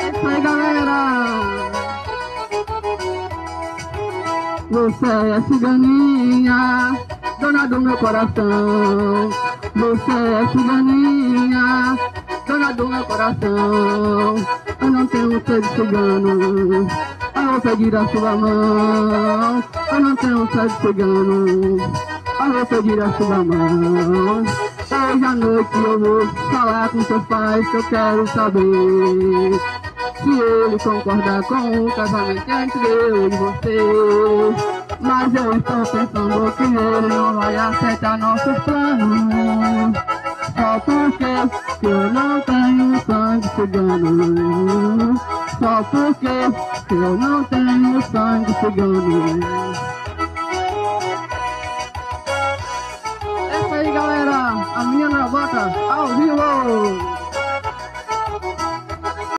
isso aí, galera. Você é ciganinha, dona do meu coração. Você é ciganinha, dona do meu coração. Eu não tenho sede de cigano, eu vou pedir a sua mão. Eu não tenho sede de cigano, eu vou pedir a sua mão. Hoje à noite eu vou falar com seus pais, que eu quero saber se ele concordar com o casamento entre eu e você. Mas eu estou pensando que ele não vai aceitar nossos planos, só porque eu não tenho sangue cigano. Só porque eu não tenho sangue cigano. É isso aí, galera, a minha gravata ao vivo.